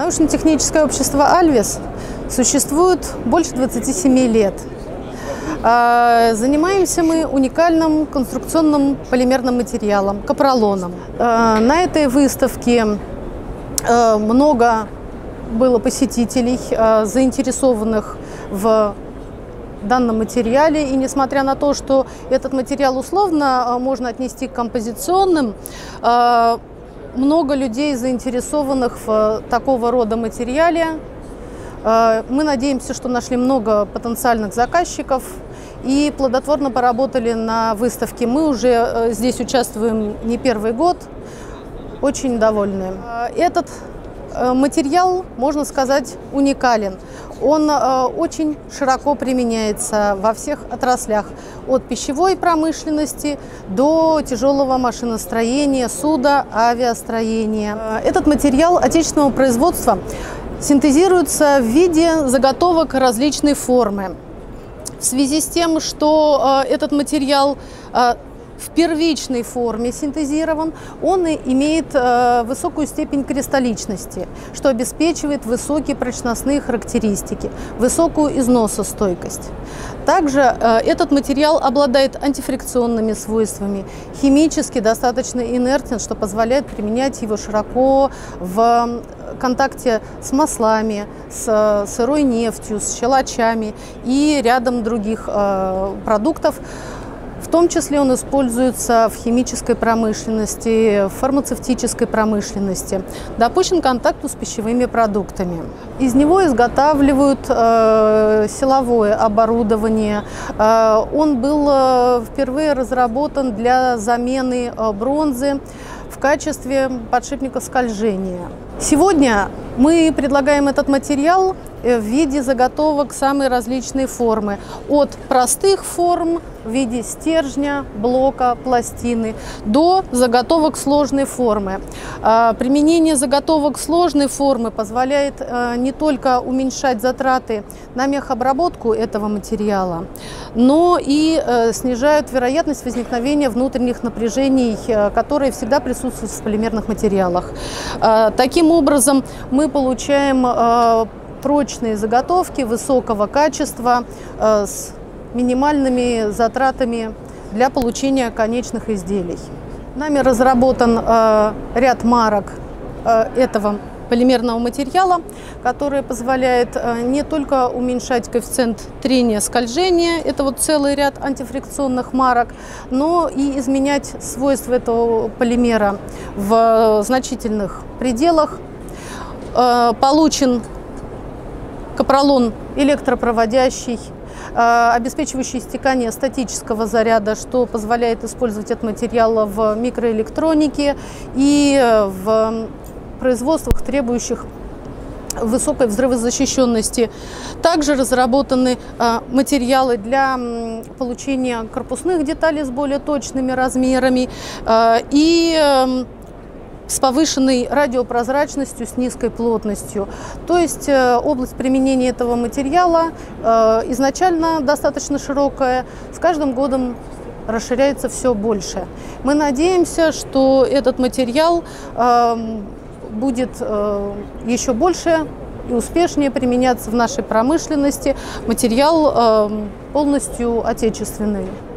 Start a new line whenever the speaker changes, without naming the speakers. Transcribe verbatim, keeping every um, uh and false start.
Научно-техническое общество «Альвис» существует больше двадцати семи лет. Занимаемся мы уникальным конструкционным полимерным материалом – капролоном. На этой выставке много было посетителей, заинтересованных в данном материале. И несмотря на то, что этот материал условно можно отнести к композиционным, много людей, заинтересованных в такого рода материале. Мы надеемся, что нашли много потенциальных заказчиков и плодотворно поработали на выставке. Мы уже здесь участвуем не первый год, очень довольны. Этот материал, можно сказать, уникален. Он очень широко применяется во всех отраслях, от пищевой промышленности до тяжелого машиностроения, суда, авиастроения. Этот материал отечественного производства синтезируется в виде заготовок различной формы. В связи с тем, что этот материал в первичной форме синтезирован, он имеет э, высокую степень кристалличности, что обеспечивает высокие прочностные характеристики, высокую износостойкость. Также э, этот материал обладает антифрикционными свойствами, химически достаточно инертен, что позволяет применять его широко в контакте с маслами, с сырой нефтью, с щелочами и рядом других э, продуктов. В том числе он используется в химической промышленности, в фармацевтической промышленности. Допущен к контакту с пищевыми продуктами. Из него изготавливают э, силовое оборудование. Э, он был э, впервые разработан для замены э, бронзы в качестве подшипника скольжения. Сегодня мы предлагаем этот материал в виде заготовок самой различной формы. От простых форм в виде стержня, блока, пластины до заготовок сложной формы. Применение заготовок сложной формы позволяет не только уменьшать затраты на мехобработку этого материала, но и снижают вероятность возникновения внутренних напряжений, которые всегда присутствуют в полимерных материалах. Таким образом, мы получаем прочные заготовки высокого качества с минимальными затратами для получения конечных изделий. Нами разработан ряд марок этого полимерного материала, который позволяет не только уменьшать коэффициент трения скольжения, это вот целый ряд антифрикционных марок, но и изменять свойства этого полимера в значительных пределах. Получен капролон электропроводящий, обеспечивающий стекание статического заряда, что позволяет использовать этот материал в микроэлектронике и в производствах, требующих высокой взрывозащищенности. Также разработаны материалы для получения корпусных деталей с более точными размерами и с повышенной радиопрозрачностью, с низкой плотностью. То есть э, область применения этого материала э, изначально достаточно широкая, с каждым годом расширяется все больше. Мы надеемся, что этот материал э, будет э, еще больше и успешнее применяться в нашей промышленности. Материал э, полностью отечественный.